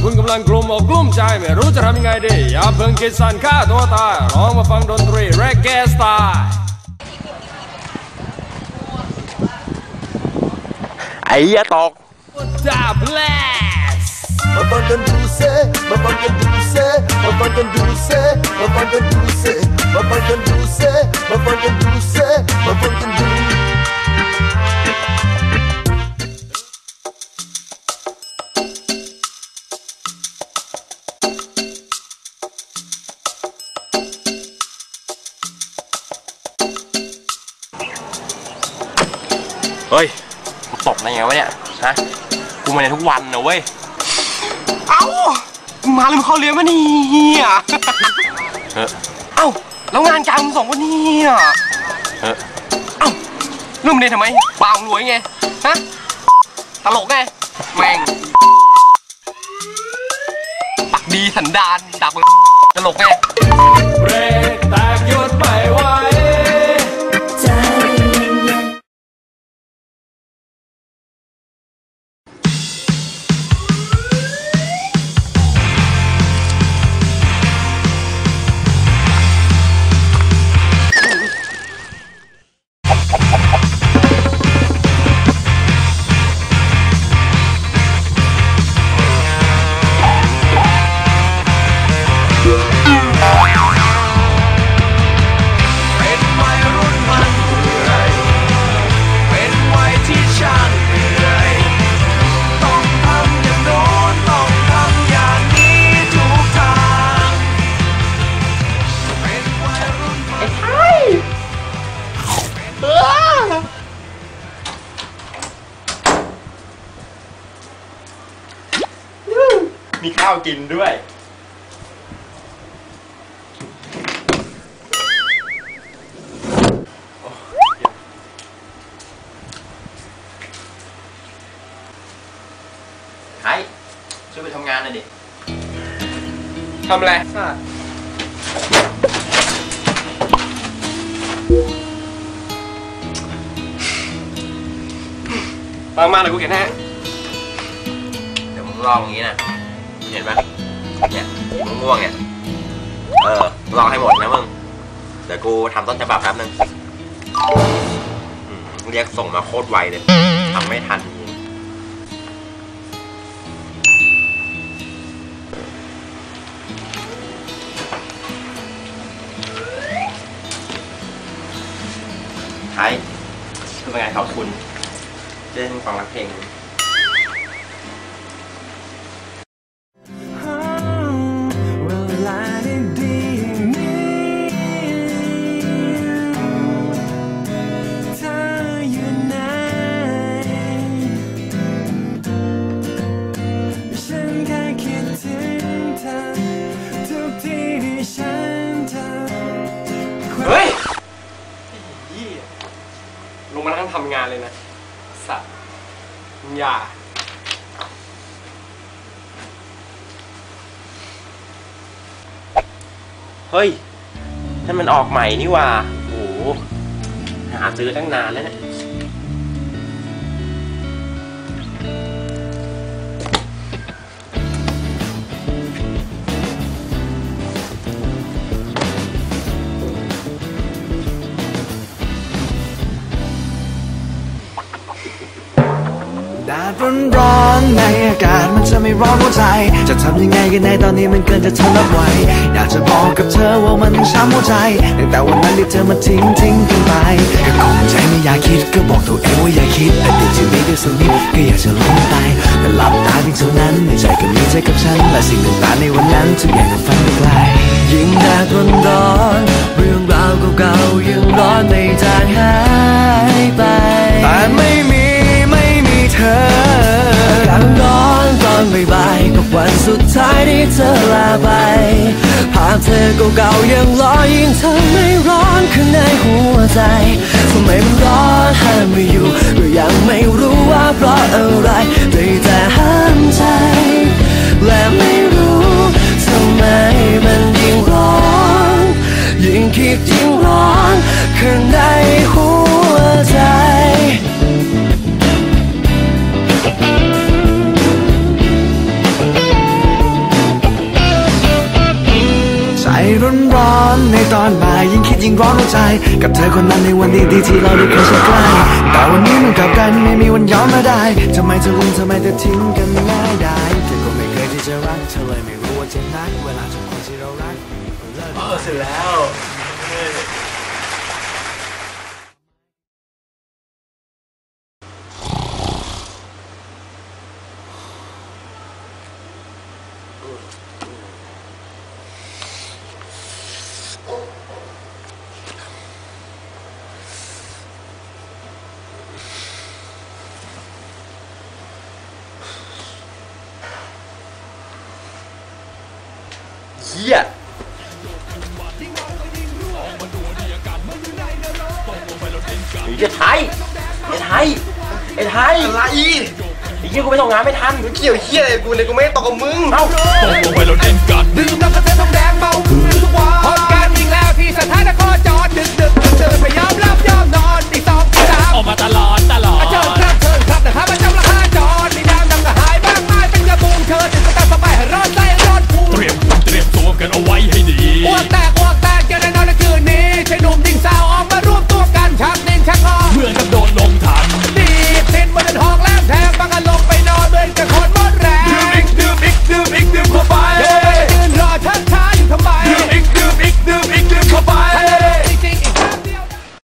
คุณกำลังกลุ่มอกกลุ่มใจไม่รู้จะทำยังไงดีอย่าเพิ่งคิดสั้นฆ่าตัวตายลองมาฟังดนตรีแร็กเกสไตล์ไอ้ยะตกจ้าแบล็สมาฟังกันดูเซ่มาฟังกันดูเซ่มาฟังกันดูเซ่มาฟังกันดูเซ่มาฟังกันดูเซ่มาฟังกันดูเซ่มาฟังกันดูเฮ้ยตกได้ไงวะเนี่ยฮะกูมาในทุกวันนะเว้ยเอ้ามาลืมเข้าเรียนมานี่เอ้าแล้วงานการมึงส่งวันนี้เอ้าเรื่องมันเนี่ยทำไมปากมึงรวยไงฮะตลกไงแม่งปากดีสันดานดักตลกไงเบรกแตกหยุดไม่ไหวมีข้าวกินด้วยไอ้ช่วยไปทำงานหน่อยดิทำอะไรฟังมาเลยกูเขียนให้เดี๋ยวมึงลองอย่างนี้นะเห็นไหมเนี่ยมึงง่วงเนี่ยลองให้หมดนะมึงเดี๋ยวกูทำต้นฉบับแป๊บนึงเรียกส่งมาโคตรไวเลยทำไม่ทันไทยคือเป็นไงขอบคุณเล่นฟังรักเพลงเฮ้ยลงมานั่งทำงานเลยนะสัตว์อย่าเฮ้ยนั่นมันออกใหม่นี่ว่าโอ้โหหาซื้อตั้งนานแล้วเนี่ยแดดร้อนในอากาศมันจะไม่ร้อนหัวใจจะทำยังไงกันในตอนนี้มันเกินจะทนรับไหวอยากจะบอกกับเธอว่ามันช้ำหัวใจตั้งแต่วันนั้นที่เธอมาทิ้งกันไปก็คงใจไม่อยากคิดก็บอกตัวเองว่าอย่าคิดแต่เดี๋ยวจะมีได้สักนิดก็อยากจะลงไปแต่หลับตาเพียงเท่านั้นในใจก็มีใจกับฉันและสิ่งต่างๆในวันนั้นทุกอย่างก็ฝันไปไกลยิ่งแดดร้อนเรื่องราวเก่าๆยังร้อนไม่จางหายไปแต่ไม่มีเธอการร้อนตอนบ่ายๆกับวันสุดท้ายที่เธอลาไปภาพเธอเก่าๆยังลอยยิ่งทำให้ร้อนข้างในหัวใจทำไมมันร้อนห้ามไม่อยู่ก็ยังไม่รู้ว่าเพราะอะไรได้แต่ห้ามใจและไม่รู้ทำไมมันยิ่งร้อนยิ่งคิดยิ่งร้อนข้างในหัวใจกับเธอคนนั้นในวันดีๆที่เราได้เคยใกล้แต่วันนี้มันกลับกันไม่มีวันย้อนมาได้ทำไมเธอลืมทำไมเธอทิ้งกันง่ายได้เธอก็ไม่เคยที่จะรักเธอเลยไม่รู้ว่าจะนัดเวลาทุกคนที่เรารักเสร็จแล้วเฮียไอ้ไทยอะไรไอ้เฮียกูไปส่งงานไม่ทันมึงเกี่ยวเฮียอะไรกูเนี่ยกูไม่ได้ตกกับมึงเอ้าตกลงไปเราเล่นกันดื่มน้ำกระเทียมแดงเมาคืนทุกวันพบกันอีกแล้วที่สถานกจอดดึกไม่ยอมรับยอมนอนตีสองตีสามออกมาตลอดเชิญครับแต่ถ้ามันจำราคาจอดในน้ำก็หายบ้างไม่เป็นกระบุงเชิญถึงก็ตั้งไปให้รอดใจรอดพูเตรียมตัวกันเอาไว้ให้ดีอ้วกแตกเจอแน่นอนในคืนนี้ชายหนุ่มดิ่งสาวออกมารวมตัวกันชักเน้นชักงอเมื่อกับโดนลงทันดีบสิ้นบนเดินหอกแลมแทงบางกันลงไปนอนเหมือนกับคนหมดแรงดื่มเข้าไปยืนรอช้าอยู่ทำไมดื่มเข้าไปจริงอีกครั้งเดียว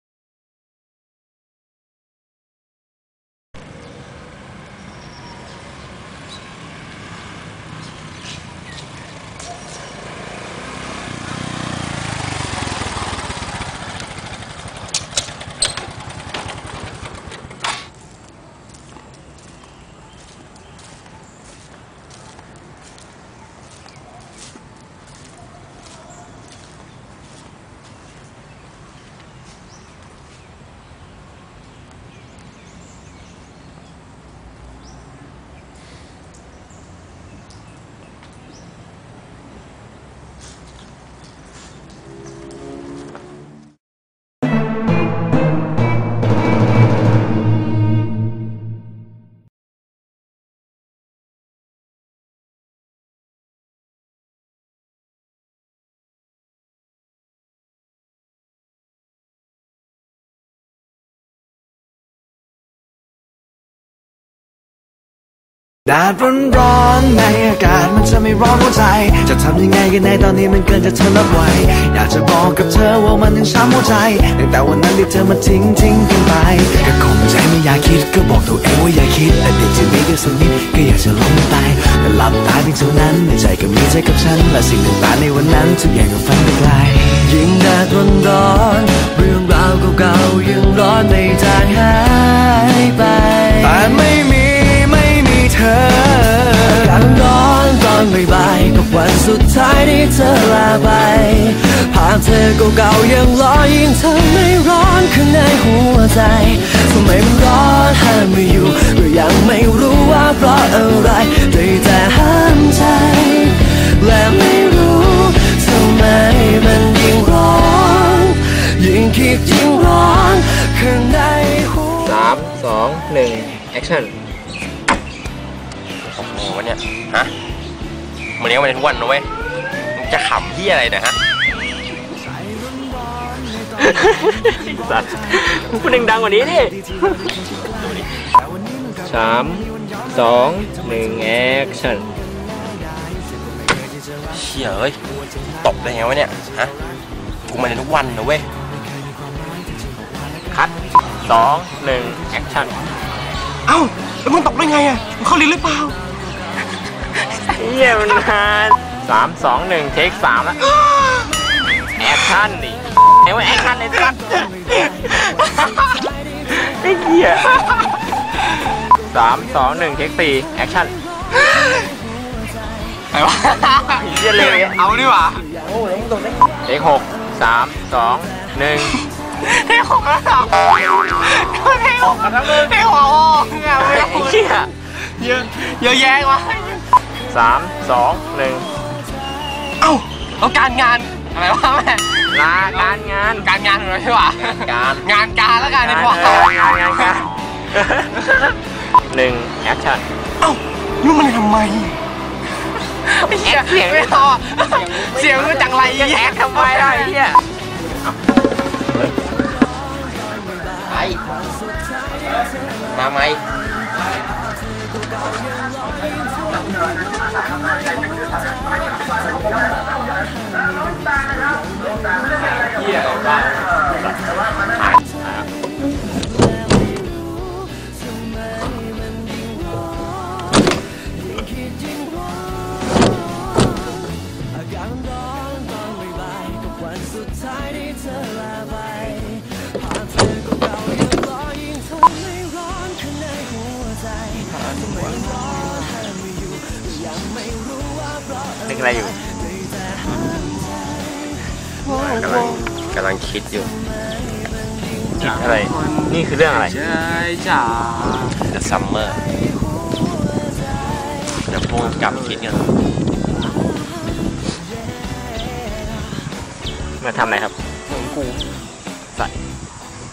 แดดร้อนในอากาศมันจะไม่ร้อนหัวใจจะทำยังไงกันในตอนนี้มันเกินจะทนรับไหวอยากจะบอกกับเธอว่ามันยังช้ำหัวใจตั้งแต่วันนั้นที่เธอมาทิ้งกันไปก็คงใจไม่อยากคิดก็บอกตัวเองว่าอย่าคิดแต่เด็กจะมีแค่สักนิดก็อยากจะล้มตายแต่หลับตาเพียงเท่านั้นในใจก็มีใจกับฉันและสิ่งต่างๆในวันนั้นทุกอย่างก็ฝันไปไกลยิ่งแดดร้อนเรื่องราวเก่าๆยังร้อนไม่จางหายไปแต่ไม่มีเธอการร้อนตอนบ่ายๆกับวันสุดท้ายที่เธอลาไปภาพเธอเก่าๆยังรอยิ่งทำให้ร้อนข้างในหัวใจทำไมมันร้อนห้ามไม่อยู่ก็ยังไม่รู้ว่าเพราะอะไรได้แต่ห้ามใจและไม่รู้ทำไมมันยิ่งร้อนยิ่งคิดยิ่งร้อนข้างในหัว 3 2 1 actionโอ้โหเนี่ยฮะมันเลี้ยงมาทุกวันนะเว้ยมึงจะขำที่อะไรนะฮะสัตว์มึงพูดดังๆกว่านี้ดิ3 2 1 action เชี่ยเอ้ยตกได้ไงวะเนี่ยฮะกูมาเลี้ยงทุกวันนะเว้ยคัด2 1 action เอ้าแล้วมึงตกได้ไงอ่ะมึงเข้าลิ้นหรือเปล่าเฮียมันนาน3 2 1เทค3แล้วแอคชั่นดิไอ้ว่าแอคชั่นไอ้สัสไอ้เหี้ย3 2 1เทค4แอคชั่นไอ้วะเหี้ยเลยเอาดิว่ะเทค6 3 2 1 เทค6แล้วเหรอเทค6กันทั้งเลยเทค6 ไอ้เหี้ยเยอะแยะวะ 3 2 1 เอ้าแล้วการงานอะไรวะแม่การงานอะไรใช่ปะงานการแล้วกันดีกว่างานการ 1 action เอ้านี่มันทำไมเสียงไม่พอเสียงมันจังไรแอคทำไมได้เฮียมาไหมเหี้ยบ้านึกอะไรอยู่กำลังคิดอยู่คิดอะไรนี่คือเรื่องอะไรจ้า The Summer เดี๋ยวพวกกลับคิดกันมาทำอะไรครับเหนือกูใส่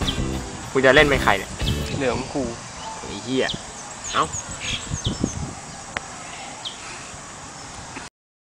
กูจะเล่นเป็นใครเนี่ยเหนือกูไอ้เหี้ยเอ้า